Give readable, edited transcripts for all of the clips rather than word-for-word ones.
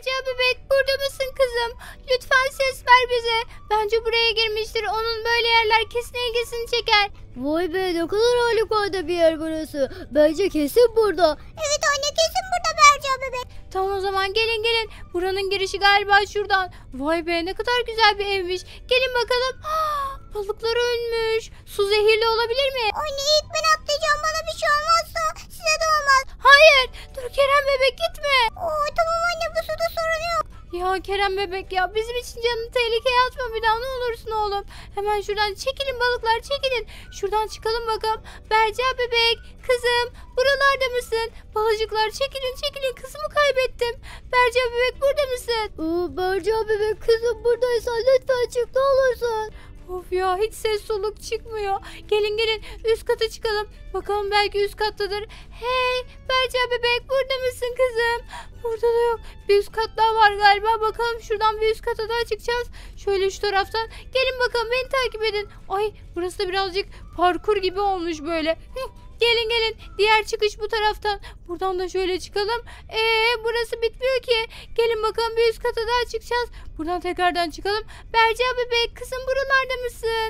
Berca bebek, burada mısın kızım? Lütfen ses ver bize. Bence buraya girmiştir. Onun böyle yerler kesin ilgisini çeker. Vay be, ne kadar harikulade bir yer burası. Bence kesin burada. Evet anne, kesin burada Berca bebek. Tamam o zaman gelin gelin. Buranın girişi galiba şuradan. Vay be, ne kadar güzel bir evmiş. Gelin bakalım. Balıklar ölmüş. Su zehirli olabilir mi? Anne ilk ben atlayacağım, bana bir şey olmazsa size de olmaz. Hayır. Dur Kerem bebek, gitme. Oo, tamam anne, bu suda sorun yok. Ya Kerem bebek ya, bizim için canını tehlikeye atma bir daha, ne olursun oğlum. Hemen şuradan çekilin balıklar, çekilin. Şuradan çıkalım bakalım. Berca bebek, kızım, buralarda mısın? Balıcıklar çekilin çekilin, kızımı kaybettim. Berca bebek, burada mısın? Berca bebek, kızım buradaysan lütfen çık, ne olursun. Of ya, hiç ses soluk çıkmıyor. Gelin gelin üst kata çıkalım. Bakalım belki üst kattadır. Hey Berca bebek, burada mısın kızım? Burada da yok. Bir üst kat daha var galiba. Bakalım şuradan bir üst kata daha çıkacağız. Şöyle şu taraftan. Gelin bakalım, beni takip edin. Ay, burası da birazcık parkur gibi olmuş böyle. Gelin gelin, diğer çıkış bu taraftan. Buradan da şöyle çıkalım. Burası bitmiyor ki. Gelin bakalım, bir üst kata daha çıkacağız. Buradan tekrardan çıkalım. Berca bebek, kızım buralarda mısın?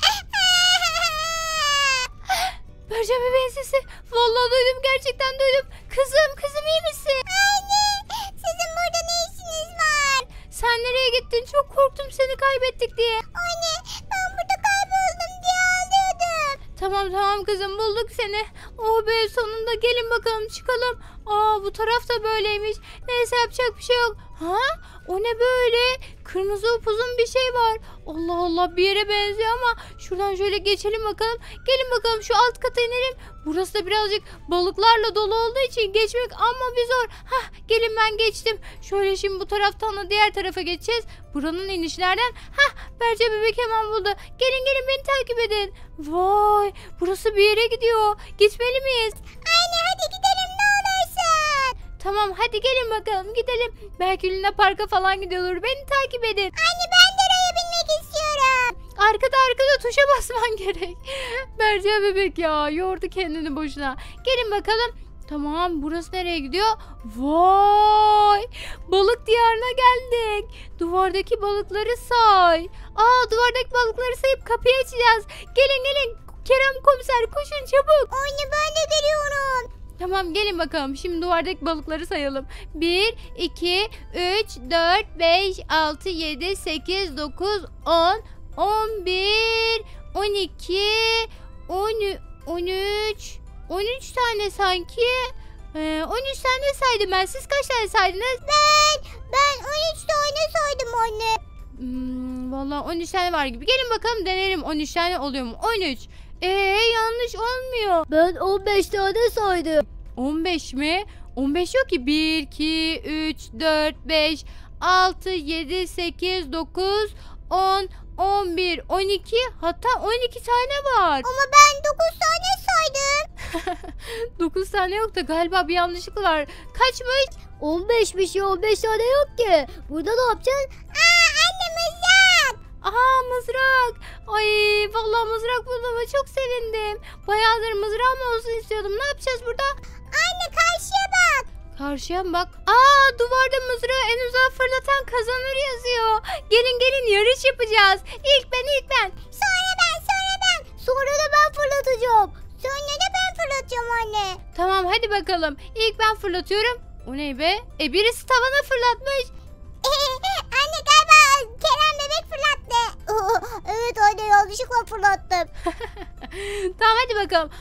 Berca bebeğin sesi. Vallahi duydum, gerçekten duydum. Kızım iyi misin? Anne, sizin burada ne işiniz var? Sen nereye gittin? Çok korktum seni kaybettik diye. Anne, ben burada kayboldum diye ağlıyordum. Tamam kızım, bulduk seni. Oh be, sonunda. Gelin bakalım çıkalım. Bu taraf da böyleymiş. Neyse, yapacak bir şey yok. O ne böyle? Kırmızı upuzun bir şey var. Allah Allah, bir yere benziyor ama şuradan şöyle geçelim bakalım. Gelin bakalım, şu alt kata inelim. Burası da birazcık balıklarla dolu olduğu için geçmek amma bir zor. Gelin, ben geçtim. Şöyle şimdi bu taraftan da diğer tarafa geçeceğiz. Buranın inişlerden. Berca bebek hemen buldu. Gelin beni takip edin. Vay, burası bir yere gidiyor. Gitmeli miyiz? Anne hadi gidelim ne olursun. Tamam hadi gelin bakalım, gidelim. Belki Luna Park'a falan gidiyordur. Beni takip edin. Anne, ben de raya binmek istiyorum. Arkada tuşa basman gerek. Berca bebek ya, yordu kendini boşuna. Gelin bakalım. Tamam, burası nereye gidiyor? Vay! Balık diyarına geldik. Duvardaki balıkları say. Duvardaki balıkları sayıp kapıyı açacağız. Gelin. Kerem komiser, koşun çabuk. Anne, ben de geliyorum. Tamam, gelin bakalım. Şimdi duvardaki balıkları sayalım. 1, 2, 3, 4, 5, 6, 7, 8, 9, 10, 11, 12, 13... 13 tane sanki. 13 tane saydım ben. Siz kaç tane saydınız? Ben 13 tane saydım anne. Vallahi 13 tane var gibi. Gelin bakalım, deneyelim 13 tane oluyor mu? 13. Yanlış olmuyor. Ben 15 tane saydım. 15 mi? 15 yok ki. 1, 2, 3, 4, 5, 6, 7, 8, 9, 10, 11, 12, hatta 12 tane var. Ama ben 9 tane saydım. 9 tane yok da galiba bir yanlışlık var. Kaçmış? 15'miş ya, 15 tane yok ki. Burada ne yapacağız? Anne, mızrak. Mızrak. Ay vallahi mızrak bulduğuma çok sevindim. Bayağıdır mızrağım olsun istiyordum. Ne yapacağız burada? Anne, karşıya bak. Karşıya mı bak? Duvarda mızrağı en uzağa fırlatan kazanır yazıyor. Gelin yarış yapacağız. İlk ben. Sonra ben. Sonra da ben fırlatacağım. Sonra da ben fırlatacağım anne. Tamam hadi bakalım. İlk ben fırlatıyorum. O ne be? Birisi tavana fırlatmış. Anne, galiba Kerem bebek fırlattı. Evet anne, yanlışlıkla fırlattım. Tamam hadi bakalım.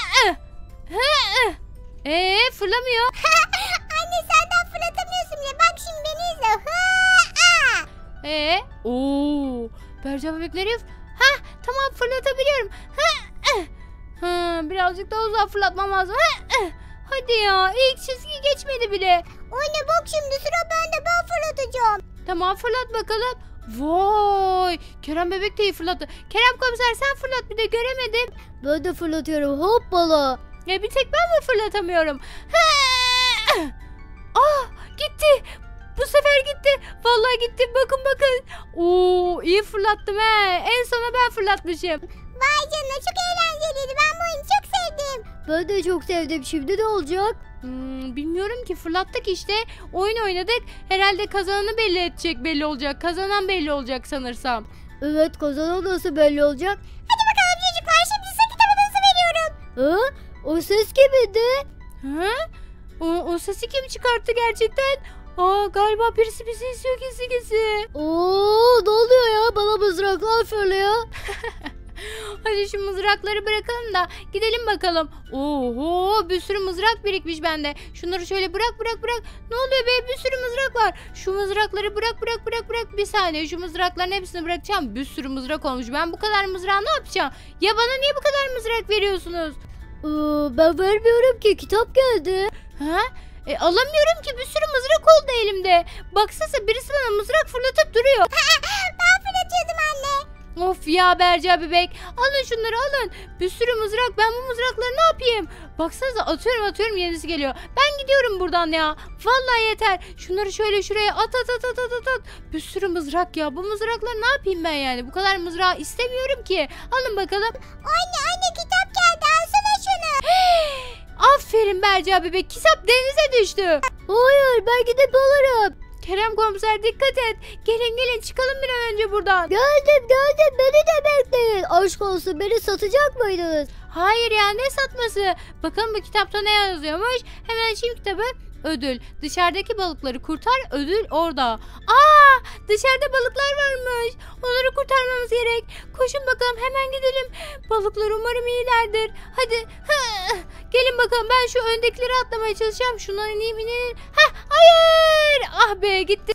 Fırlamıyor. Anne, senden fırlatamıyorsun bile. Bak şimdi beni izle. Berca bebek nereye? Tamam, fırlatabiliyorum. Birazcık daha uzağa fırlatmam lazım. Hadi ya, ilk çizgi geçmedi bile. Anne bak, şimdi sıra bende, ben fırlatacağım. Tamam, fırlat bakalım. Vay, Kerem bebek de iyi fırlattı. Kerem komiser, sen fırlat, bir de göremedim. Ben de fırlatıyorum, hoppala. Bir tek ben mi fırlatamıyorum? Gitti. Bu sefer gitti. Vallahi gitti. Bakın. İyi fırlattım he. En sona ben fırlatmışım. Vay canına, çok eğlenceliydi. Ben bu oyunu çok sevdim. Ben de çok sevdim. Şimdi ne olacak? Bilmiyorum ki, fırlattık işte. Oyun oynadık. Herhalde kazananı belli olacak. Kazanan belli olacak sanırsam. Evet, kazanan nasıl belli olacak? Hadi bakalım çocuklar, şimdi size kitabınızı veriyorum. Ha? O ses kimindi? Ha? O sesi kim çıkarttı gerçekten? Galiba birisi bizi izliyor gizli. Oo, ne oluyor ya? Bana mızraklar fırlıyor. Hadi şu mızrakları bırakalım da gidelim bakalım. Oho, bir sürü mızrak birikmiş bende. Şunları şöyle bırak. Ne oluyor be, bir sürü mızrak var. Şu mızrakları bırak. Bir saniye, şu mızrakların hepsini bırakacağım. Bir sürü mızrak olmuş. Ben bu kadar mızrağı ne yapacağım? Ya bana niye bu kadar mızrak veriyorsunuz? Ben vermiyorum ki, kitap geldi. Ha? Alamıyorum ki, bir sürü mızrak oldu elimde. Baksanıza, birisi bana mızrak fırlatıp duruyor. Ben fırlatıyordum anne. Of ya Berca bebek. Alın şunları, alın. Bir sürü mızrak. Ben bu mızrakları ne yapayım? Baksanıza, atıyorum yenisi geliyor. Ben gidiyorum buradan ya. Vallahi yeter. Şunları şöyle şuraya at. Bir sürü mızrak ya. Bu mızrakları ne yapayım ben yani? Bu kadar mızrağı istemiyorum ki. Alın bakalım. Anne kitap geldi, alsana şunu. Aferin Berca bebek. Kitap denize düştü. Hayır, ben gidip alırım. Kerem komiser, dikkat et. Gelin çıkalım bir an önce buradan. Geldim, beni de bekleyin. Aşk olsun, beni satacak mıydınız? Hayır ya, ne satması? Bakalım bu kitapta ne yazıyormuş. Hemen açayım kitabı. Ödül. Dışarıdaki balıkları kurtar. Ödül orada. Dışarıda balıklar varmış. Onları kurtarmamız gerek. Koşun bakalım, hemen gidelim. Balıklar umarım iyilerdir. Hadi. Gelin bakalım, ben şu öndekileri atlamaya çalışacağım. Şundan ineyim. Hayır. Ah be, gitti.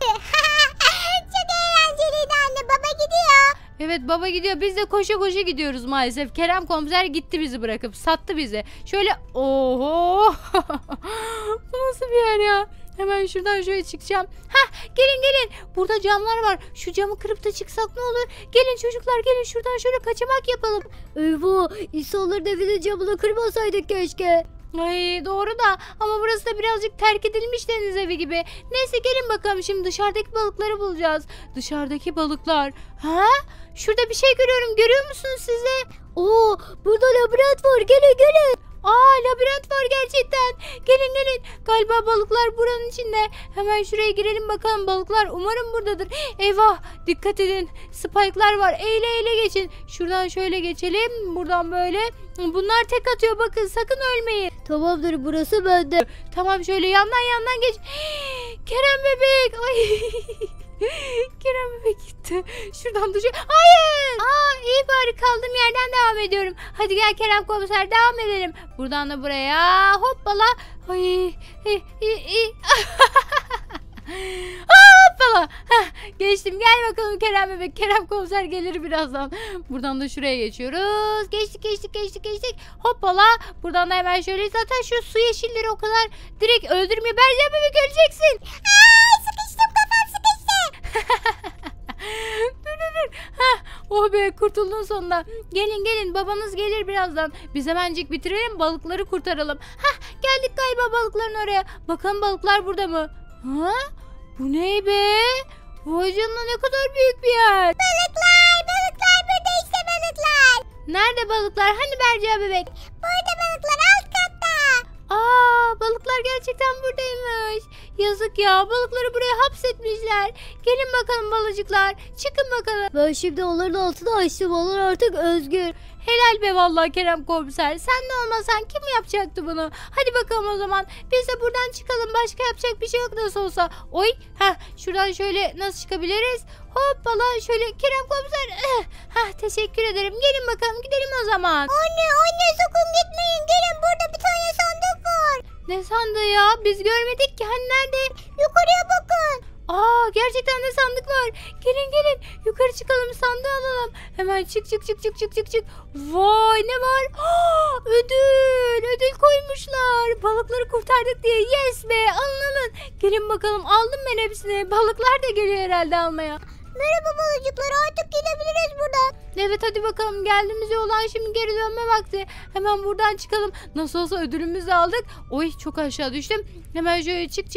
Çok eğlenceliydi anne, baba gidiyor. Evet, baba gidiyor. Biz de koşa gidiyoruz maalesef. Kerem komiser gitti, bizi bırakıp sattı bizi. Şöyle, oho. Bu nasıl bir yer ya? Hemen şuradan şöyle çıkacağım. Gelin. Burada camlar var. Şu camı kırıp da çıksak ne olur? Gelin çocuklar, gelin şuradan şöyle kaçamak yapalım. Eyvah, insanların evinin camını kırmasaydık keşke. Ay doğru da, ama burası da birazcık terk edilmiş deniz evi gibi. Neyse, gelin bakalım, şimdi dışarıdaki balıkları bulacağız. Dışarıdaki balıklar. Şurada bir şey görüyorum, görüyor musunuz siz de? Burada labirent var, gelin. Labirent var gerçekten. Gelin. Galiba balıklar buranın içinde. Hemen şuraya girelim bakalım, balıklar umarım buradadır. Eyvah, dikkat edin. Spike'lar var. Eyle geçin. Şuradan şöyle geçelim. Buradan böyle. Bunlar tek atıyor, bakın, sakın ölmeyin. Tamamdır, burası bende. Tamam, şöyle yandan geç. Kerem bebek. Ay. Kerem bebek gitti. Şuradan düşüyor. Hayır. İyi bari, kaldığım yerden devam ediyorum. Hadi gel Kerem komiser, devam edelim. Buradan da buraya. Hoppala. Ay. Hoppala. Geçtim. Gel bakalım Kerem bebek. Kerem komiser gelir birazdan. Buradan da şuraya geçiyoruz. Geçtik. Hoppala. Buradan da hemen şöyle. Zaten şu su yeşilleri o kadar direkt öldürmüyor. Berca bebek, öleceksin. Sıkıştım, kafam sıkıştı. Dur. Oh be, kurtuldun sonunda. Gelin, babanız gelir birazdan. Biz hemencik bitirelim, balıkları kurtaralım. Geldik galiba balıkların oraya. Bakalım balıklar burada mı? Bu ne be? Vay canına, ne kadar büyük bir yer. Balıklar burada, işte balıklar. Nerede balıklar? Hani Berca bebek? Burada balıklar, alt katta. Balıklar gerçekten buradaymış. Yazık ya, balıkları buraya hapsetmişler. Gelin bakalım balıcıklar. Çıkın bakalım. Ben şimdi onların altını açtım, onlar artık özgür. Helal be vallahi Kerem komiser. Sen de olmasan kim yapacaktı bunu? Hadi bakalım o zaman. Biz de buradan çıkalım. Başka yapacak bir şey yok nasıl olsa. Oy. Şuradan şöyle nasıl çıkabiliriz? Hoppala, şöyle Kerem komiser. Teşekkür ederim. Gelin bakalım, gidelim o zaman. Anne sakın gitmeyin, gelin, burada bir tane sandık var. Ne sandığı ya? Biz görmedik ki. Hani nerede? Yukarıya bakın. Gerçekten de sandık var. Gelin. Yukarı çıkalım, sandığı alalım. Hemen çık. Vay, ne var? Ödül koymuşlar. Balıkları kurtardık diye. Yes be, alın. Gelin bakalım, aldım ben hepsini. Balıklar da geliyor herhalde almaya. Merhaba balıcıklar, artık gidebiliriz buradan. Evet hadi bakalım, geldiğimiz yoldan şimdi geri dönme vakti. Hemen buradan çıkalım. Nasıl olsa ödülümüzü aldık. Oy çok aşağı düştüm. Hemen şöyle çık.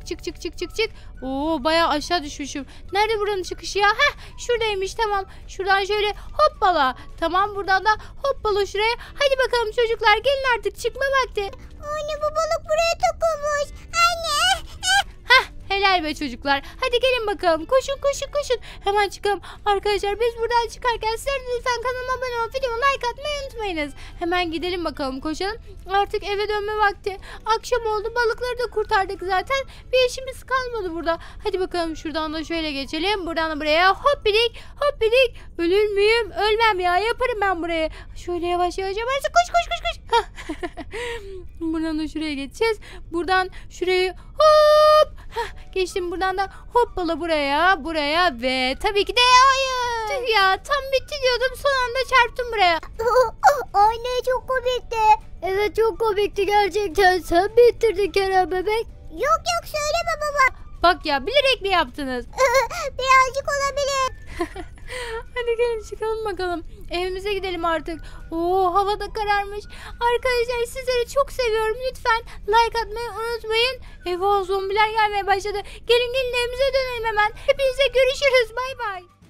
Oo bayağı aşağı düşmüşüm. Nerede buranın çıkışı ya? Heh şuradaymış, tamam. Şuradan şöyle hoppala. Tamam buradan da hoppala şuraya. Hadi bakalım çocuklar, gelin artık, çıkma vakti. Anne, bu balık buraya takılmış. Anne. Helal be çocuklar. Hadi gelin bakalım. Koşun. Hemen çıkalım. Arkadaşlar biz buradan çıkarken sizler de lütfen kanalıma abone olup videoma like atmayı unutmayınız. Hemen gidelim bakalım, koşalım. Artık eve dönme vakti. Akşam oldu. Balıkları da kurtardık zaten. Bir işimiz kalmadı burada. Hadi bakalım şuradan da şöyle geçelim. Buradan da buraya hoppidik. Ölür müyüm? Ölmem ya. Yaparım ben buraya. Şöyle yavaş. Koş. Hah. Buradan da şuraya geçeceğiz. Buradan şurayı hop. Hah, geçtim, buradan da hoppala buraya ve tabii ki de hayır. Tüh ya, tam bitti diyordum, son anda çarptım buraya. Anne, çok komikti. Evet, çok komikti gerçekten. Sen bitirdin Kerem bebek. Yok, söyleme baba. Bak ya, bilerek mi yaptınız? Birazcık olabilir. Hadi gelin çıkalım bakalım. Evimize gidelim artık. Oo, hava da kararmış. Arkadaşlar sizleri çok seviyorum. Lütfen like atmayı unutmayın. Eyvah, zombiler gelmeye başladı. Gelin evimize dönelim hemen. Hepinize görüşürüz. Bay bay.